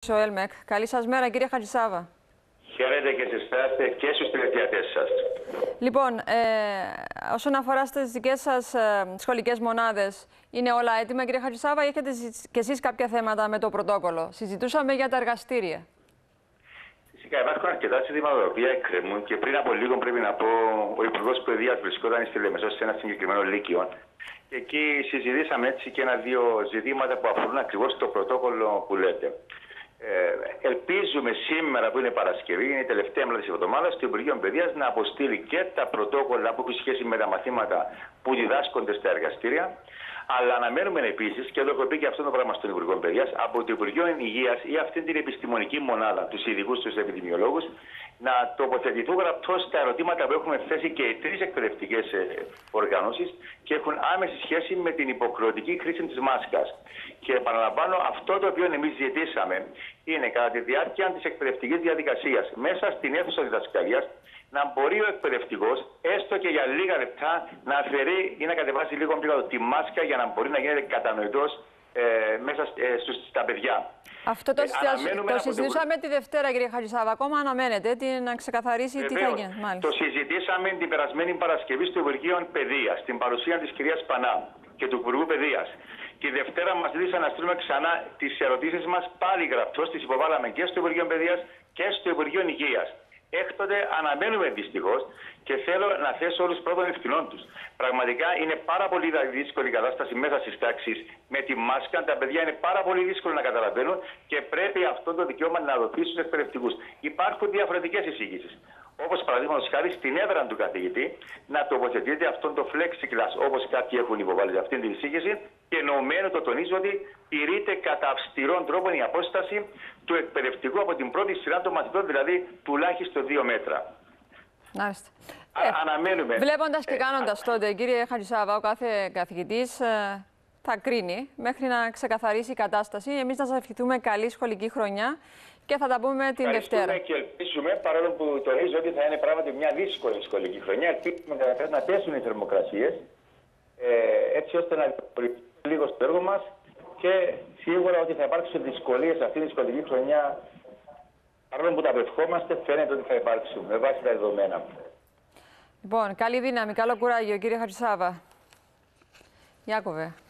Ο ΕΛΜΕΚ. Καλή σας μέρα, κύριε Χατζησάβα. Χαίρετε και σε εσάς και στους τηλεθεατές σας. Λοιπόν, όσον αφορά στις δικές σας σχολικές μονάδες, είναι όλα έτοιμα, κύριε Χατζησάβα, ή έχετε και εσείς κάποια θέματα με το πρωτόκολλο? Συζητούσαμε για τα εργαστήρια. Φυσικά υπάρχουν αρκετά ζητήματα τα οποία εκκρεμούν και πριν από λίγο πρέπει να πω, ο Υπουργός Παιδείας βρισκόταν στη Λεμεσό σε ένα συγκεκριμένο λύκειο. Και εκεί συζητήσαμε έτσι και ένα-δύο ζητήματα που αφορούν ακριβώς το πρωτόκολλο που λέτε. Ελπίζουμε σήμερα που είναι Παρασκευή, είναι η τελευταία μέρα της εβδομάδας, το Υπουργείο Παιδείας να αποστείλει και τα πρωτόκολλα που έχουν σχέση με τα μαθήματα που διδάσκονται στα εργαστήρια. Αλλά αναμένουμε επίσης, και εδώ έχω πει και αυτό το πράγμα στον Υπουργό Παιδείας, από το Υπουργείο Υγείας ή αυτή την επιστημονική μονάδα, τους ειδικούς, τους επιδημιολόγους, να τοποθετηθούν γραπτώς στα ερωτήματα που έχουμε θέσει και οι τρεις εκπαιδευτικές οργανώσεις και έχουν άμεση σχέση με την υποχρεωτική χρήση της μάσκας. Και επαναλαμβάνω, αυτό το οποίο εμείς ζητήσαμε είναι κατά τη διάρκεια της εκπαιδευτικής διαδικασίας, μέσα στην αίθουσα διδασκαλίας, να μπορεί ο εκπαιδευτικός, έστω και για λίγα λεπτά, να αφαιρεί ή να κατεβάσει λίγο τη μάσκα για να μπορεί να γίνεται κατανοητός μέσα στα παιδιά. Αυτό το συζητήσαμε τη Δευτέρα, κύριε Χατζησάβα. Ακόμα αναμένετε να ξεκαθαρίσει τι θα γίνει? Το συζητήσαμε την περασμένη Παρασκευή στο Υπουργείο Παιδείας, στην παρουσία της κυρίας Πανά και του Υπουργού Παιδείας. Τη Δευτέρα μας ζήτησαν να στείλουμε ξανά τις ερωτήσεις μας πάλι γραπτώς. Τις υποβάλαμε και στο Υπουργείο Παιδείας και στο Υπουργείο Υγείας. Έκτοτε αναμένουμε δυστυχώς και θέλω να θέσω όλους πρώτων ευθυνών τους. Πραγματικά είναι πάρα πολύ δύσκολη η κατάσταση μέσα στις τάξεις με τη μάσκα. Τα παιδιά είναι πάρα πολύ δύσκολο να καταλαβαίνουν και πρέπει αυτό το δικαίωμα να δοθεί στους εκπαιδευτικούς. Υπάρχουν διαφορετικές εισηγήσεις. Όπως παραδείγματος χάρη στην έδρα του καθηγητή να τοποθετείται αυτό το flexiglass, όπως κάποιοι έχουν υποβάλει σε αυτήν την εισήγηση, και εννοωμένο το τονίζω ότι τηρείται κατά αυστηρών τρόπων η απόσταση του εκπαιδευτικού από την πρώτη σειρά των μαθητών, δηλαδή τουλάχιστον 2 μέτρα. Μάλιστα. Αναμένουμε. Βλέποντας και κάνοντας τότε, κύριε Χατζησάβα, ο κάθε καθηγητής θα κρίνει μέχρι να ξεκαθαρίσει η κατάσταση. Εμείς να σας ευχηθούμε καλή σχολική χρονιά και θα τα πούμε την Δευτέρα. Και ελπίζουμε, παρόλο που τονίζω ότι θα είναι πράγματι μια δύσκολη σχολική χρονιά, ελπίζουμε να πέσουν οι θερμοκρασίες, έτσι ώστε να λειτουργήσουμε λίγο στο έργο μας και σίγουρα ότι θα υπάρξουν δυσκολίες αυτή τη σχολική χρονιά. Παρόλο που τα απευχόμαστε, φαίνεται ότι θα υπάρξουν με βάση τα δεδομένα. Λοιπόν, καλή δύναμη, καλό κουράγιο, κύριε Χατζησάβα. Ιάκωβε.